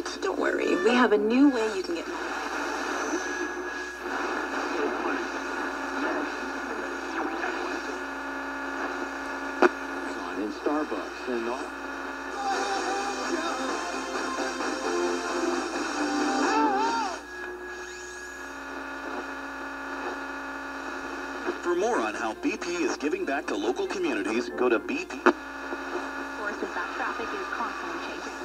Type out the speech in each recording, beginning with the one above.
right. Don't worry. We have a new way you can get money. In Starbucks and all. For more on how BP is giving back to local communities, go to BP. Sources that traffic is constantly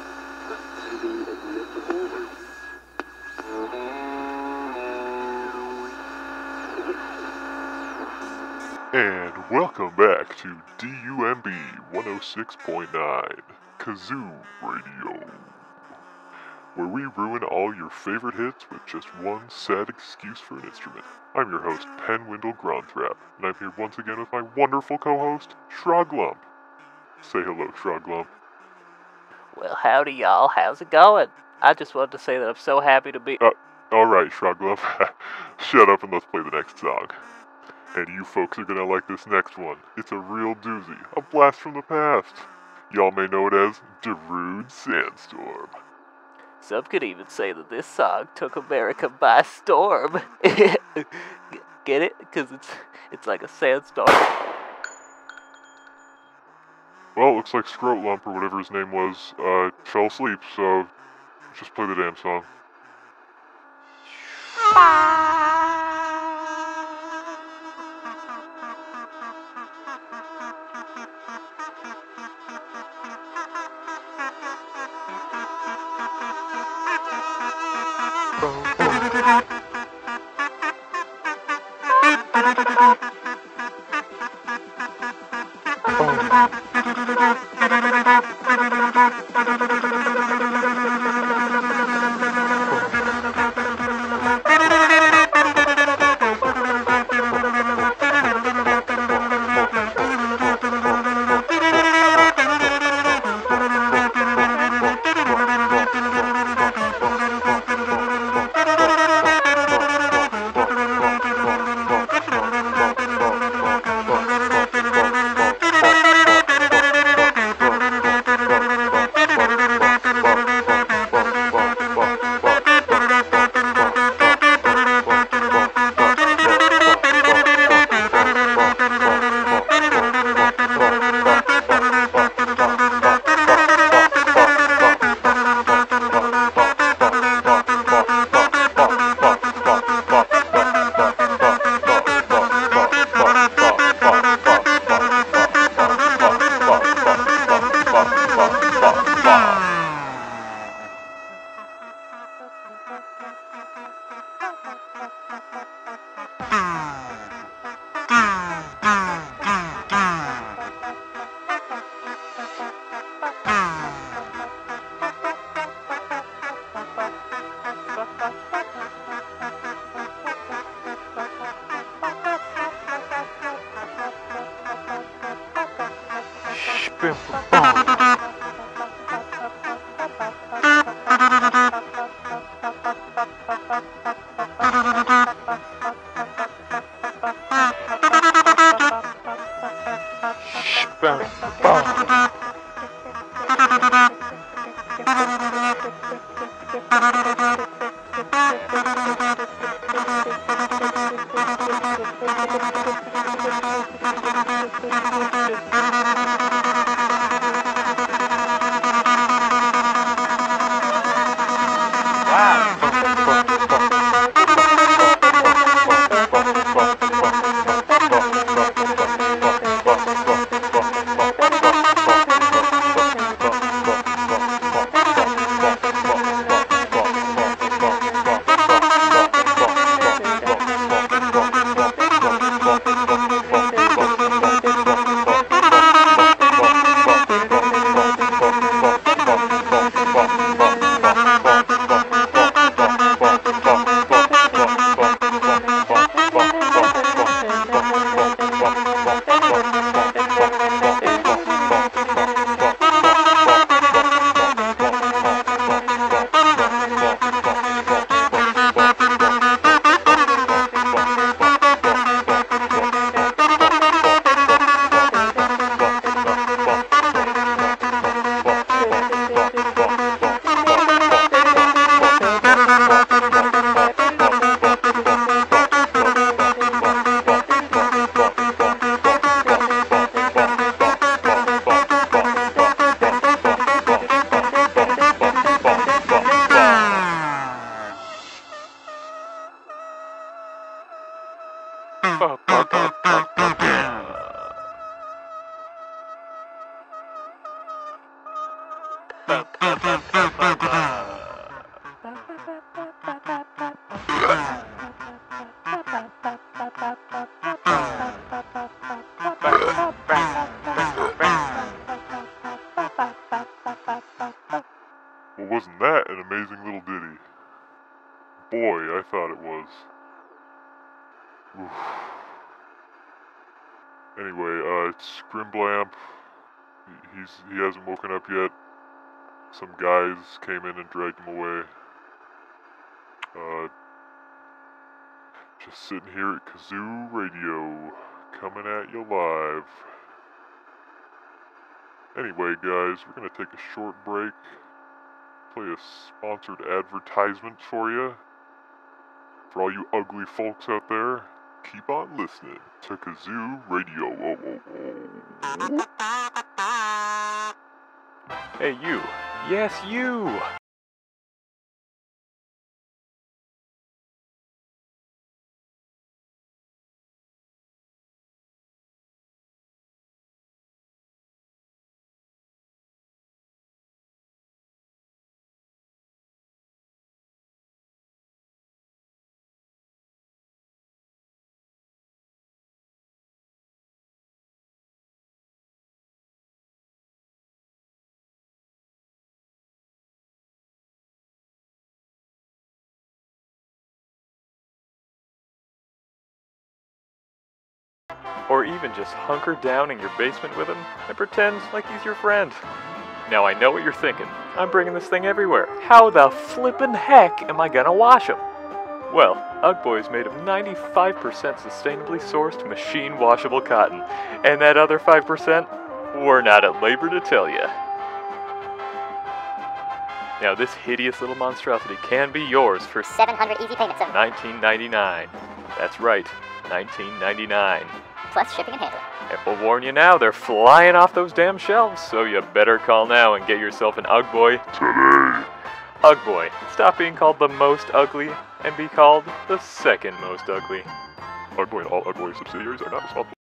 changing. And welcome back to DUMB 106.9 Kazoo Radio, where we ruin all your favorite hits with just one sad excuse for an instrument. I'm your host, Penwindle Gromthrap, and I'm here once again with my wonderful co-host, Shruglump. Say hello, Shruglump. Well, howdy, y'all. How's it going? I just wanted to say that I'm so happy to be... Alright, Shruglump. Shut up and let's play the next song. And you folks are gonna like this next one. It's a real doozy, a blast from the past. Y'all may know it as Darude Sandstorm. Some could even say that this song took America by storm. Get it? Because it's like a sandstorm. Well, it looks like Scrotlump, or whatever his name was, fell asleep, so just play the damn song. Well, wasn't that an amazing little ditty? Boy, I thought it was. Oof. Anyway, it's Grimblamp. He hasn't woken up yet. Some guys came in and dragged him away. Just sitting here at Kazoo Radio, coming at you live. Anyway, guys, we're gonna take a short break. Play a sponsored advertisement for you. For all you ugly folks out there, keep on listening to Kazoo Radio. Hey, you. Yes, you! Or even just hunker down in your basement with him and pretend like he's your friend. Now I know what you're thinking. I'm bringing this thing everywhere. How the flippin' heck am I gonna wash him? Well, Ugg is made of 95% sustainably sourced machine washable cotton. And that other 5%? We're not at labor to tell ya. Now this hideous little monstrosity can be yours for 700 easy payments of $19.99. That's right, $19.99. plus shipping and handling. And we'll warn you now, they're flying off those damn shelves, so you better call now and get yourself an Ugg Today! Ugg stop being called the most ugly and be called the second most ugly. Ugg and all Ugg subsidiaries are not responsible.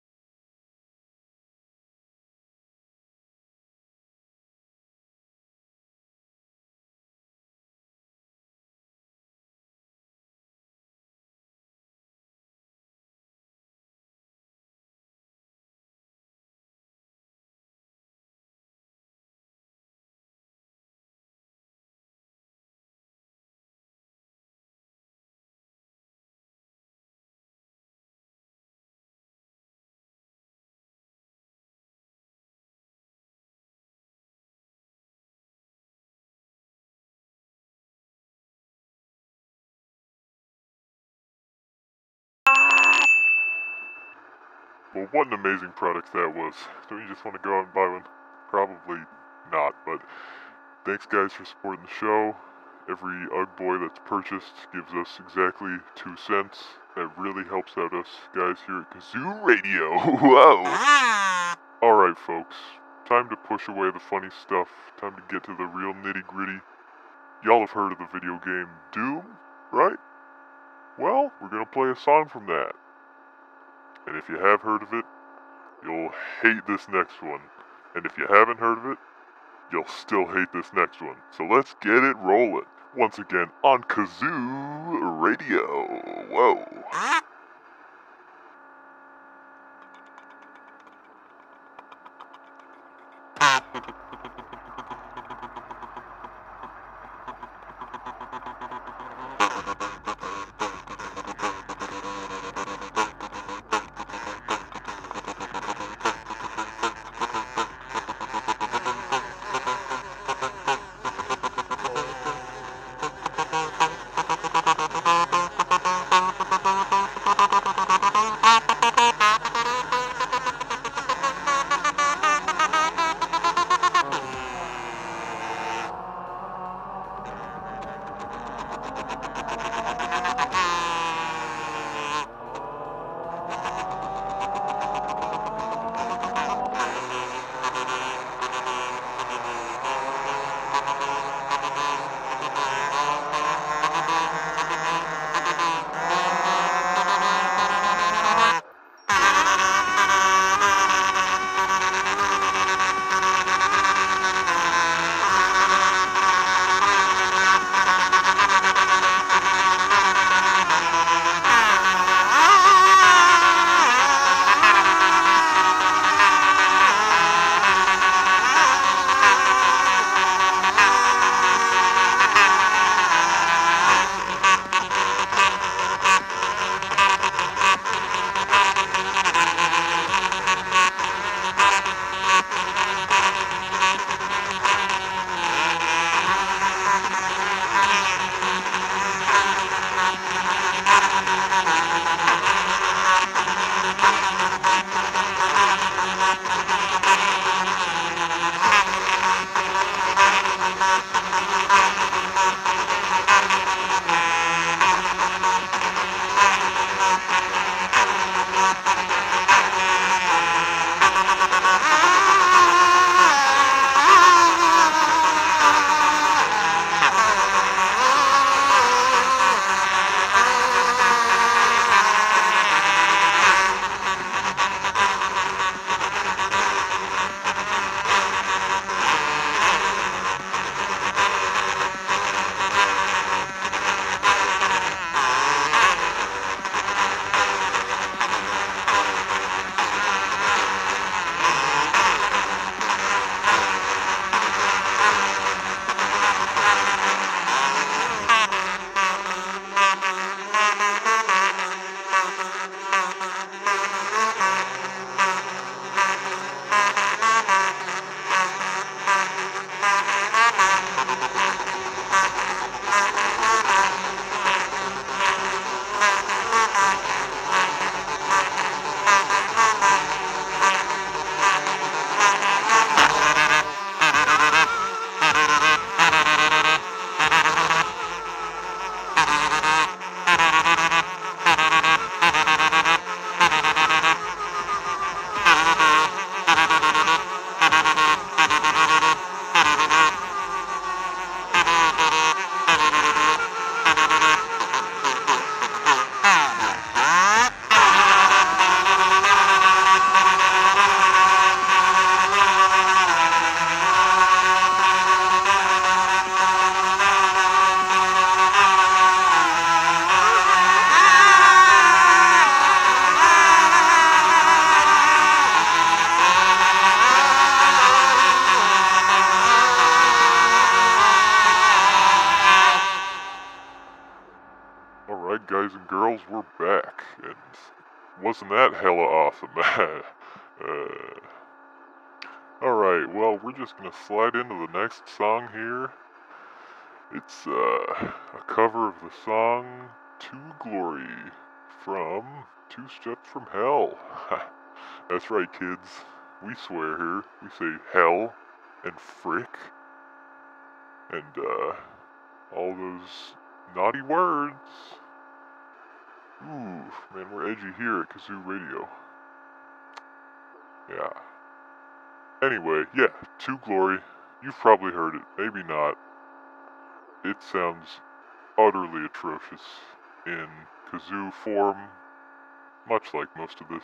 Well, what an amazing product that was. Don't you just want to go out and buy one? Probably not, but thanks guys for supporting the show. Every Ugg that's purchased gives us exactly 2 cents. That really helps out us guys here at Kazoo Radio. Whoa! Alright folks, time to push away the funny stuff. Time to get to the real nitty-gritty. Y'all have heard of the video game Doom, right? Well, we're gonna play a song from that. And if you have heard of it, you'll hate this next one. And if you haven't heard of it, you'll still hate this next one. So let's get it rolling. Once again on Kazoo Radio. Whoa. girls, we're back, and wasn't that hella awesome? Alright, well, we're just gonna slide into the next song here. It's a cover of the song To Glory from Two Steps from Hell. That's right, kids. We swear here. We say hell and frick and all those naughty words. Ooh, man, we're edgy here at Kazoo Radio. Yeah. Anyway, yeah, To Glory. You've probably heard it, maybe not. It sounds utterly atrocious in Kazoo form, much like most of this.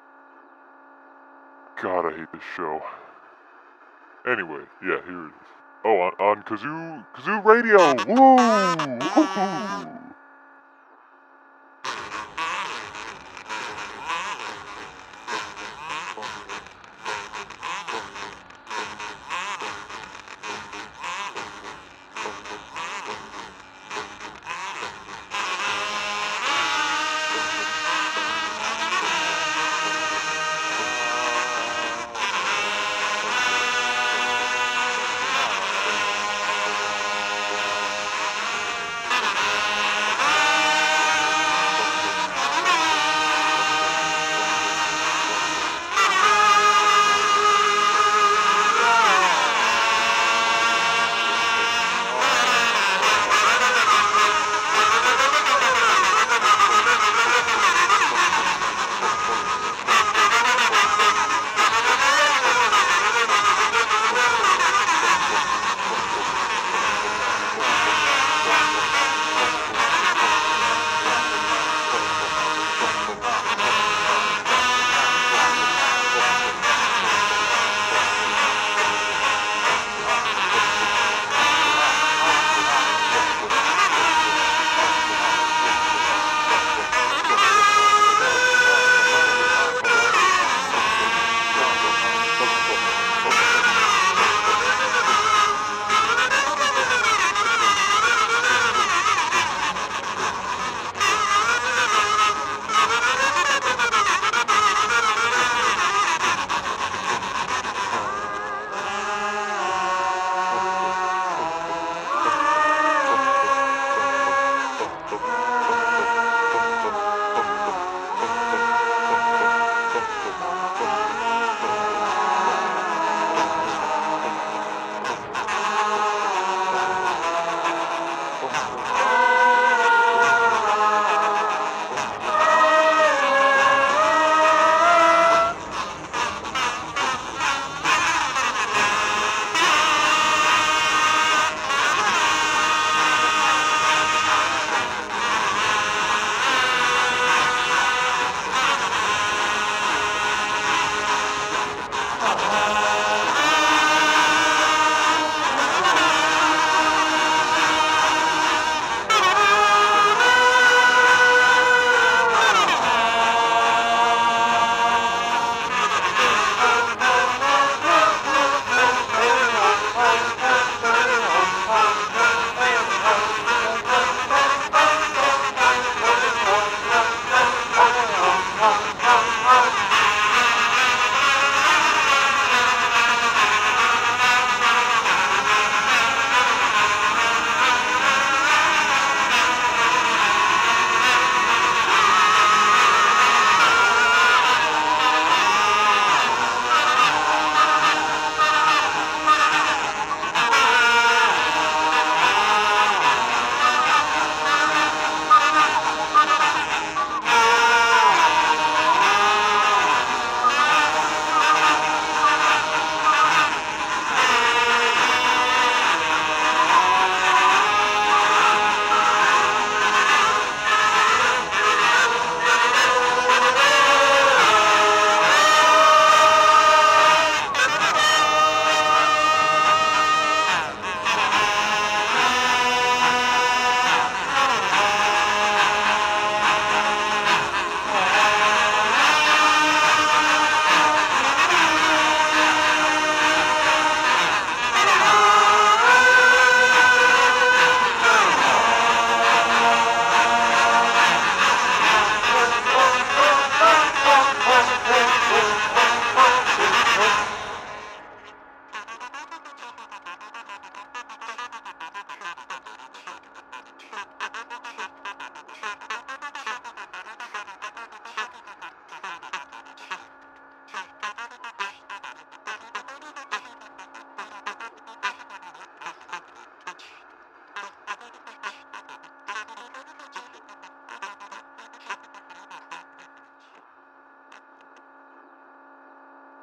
God, I hate this show. Anyway, yeah, here it is. Oh, on Kazoo Radio! Woo! Woo-hoo!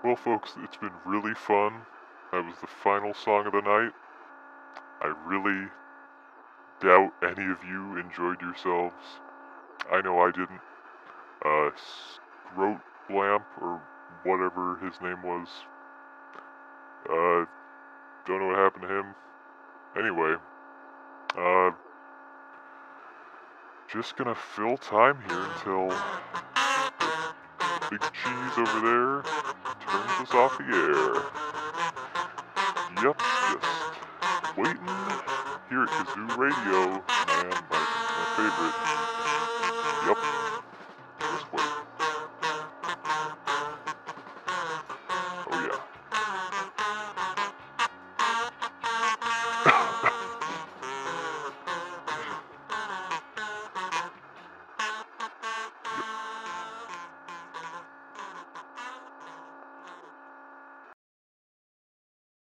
Well, folks, it's been really fun. That was the final song of the night. I really doubt any of you enjoyed yourselves. I know I didn't. Scroat Blamp, or whatever his name was. Don't know what happened to him. Anyway, just gonna fill time here until Big Cheese over there turns us off the air. Yep, just waiting here at Kazoo Radio, and my favorite